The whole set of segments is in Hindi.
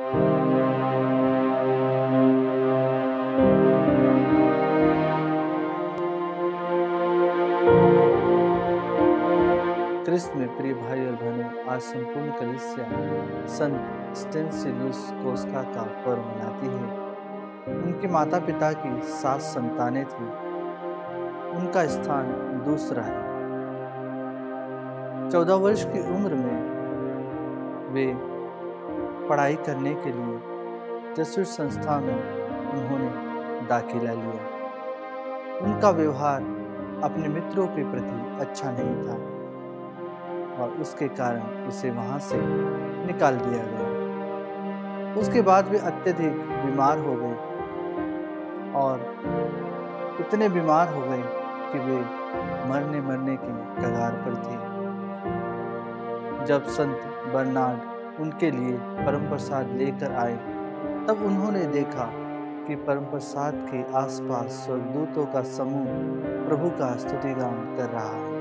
क्रिस्त में प्रिय भाई और बहनों, आज संपूर्ण कलीसिया संत स्टेनिस्लस कोस्का का पर्व मनाती है। उनके माता पिता की 7 संतानें थी। उनका स्थान दूसरा है। 14 वर्ष की उम्र में वे पढ़ाई करने के लिए जेसुइट संस्था में उन्होंने दाखिला लिया। उनका व्यवहार अपने मित्रों के प्रति अच्छा नहीं था और उसके कारण उसे वहां से निकाल दिया गया। उसके बाद वे अत्यधिक बीमार हो गए और इतने बीमार हो गए कि वे मरने की कगार पर थे। जब संत बर्नार्ड उनके लिए परम प्रसाद लेकर आए, तब उन्होंने देखा कि परम प्रसाद के आसपास स्वर्गदूतों का समूह प्रभु का स्तुतिगान कर रहा है।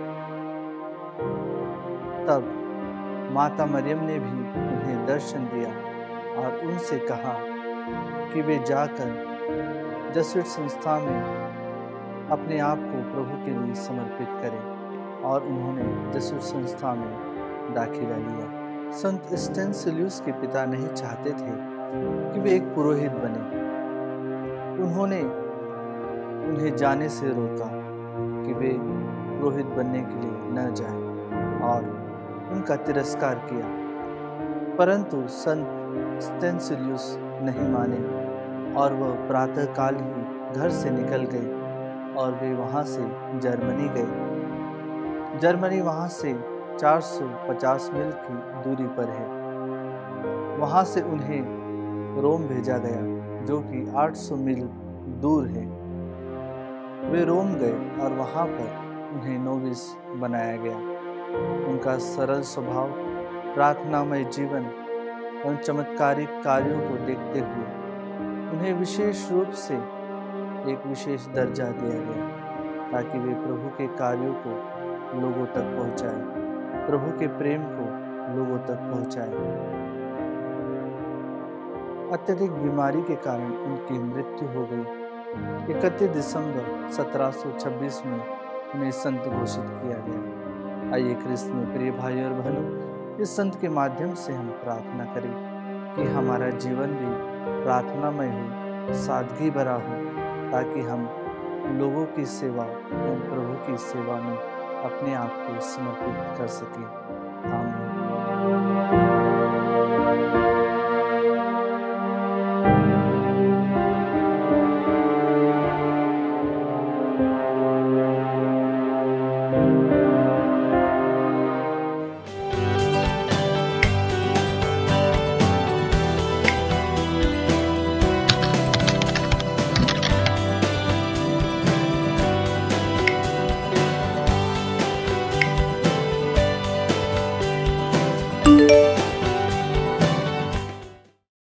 तब माता मरियम ने भी उन्हें दर्शन दिया और उनसे कहा कि वे जाकर जेसुइट संस्था में अपने आप को प्रभु के लिए समर्पित करें, और उन्होंने जेसुइट संस्था में दाखिला लिया। संत स्टेनिस्लस के पिता नहीं चाहते थे कि वे एक पुरोहित बने। उन्होंने उन्हें जाने से रोका कि वे पुरोहित बनने के लिए न जाएं और उनका तिरस्कार किया, परंतु संत स्टेनिस्लस नहीं माने और वह प्रातःकाल ही घर से निकल गए और वे वहां से जर्मनी गए। जर्मनी वहां से 450 मील की दूरी पर है। वहां से उन्हें रोम भेजा गया, जो कि 800 मील दूर है। वे रोम गए और वहां पर उन्हें नोविस बनाया गया। उनका सरल स्वभाव, प्रार्थनामय जीवन एवं चमत्कारिक कार्यों को देखते हुए उन्हें विशेष रूप से एक विशेष दर्जा दिया गया, ताकि वे प्रभु के कार्यों को लोगों तक पहुंचाएं, प्रभु के प्रेम को लोगों तक पहुंचाएं। अत्यधिक बीमारी के कारण उनकी मृत्यु हो गई। 31 दिसंबर 1726 में उन्हें संत घोषित किया गया। आइए क्रिस्त में प्रिय भाई और बहनों, इस संत के माध्यम से हम प्रार्थना करें कि हमारा जीवन भी प्रार्थनामय हो, सादगी भरा हो, ताकि हम लोगों की सेवा एवं प्रभु की सेवा में अपने आप को समर्पित कर सकें। आमीन।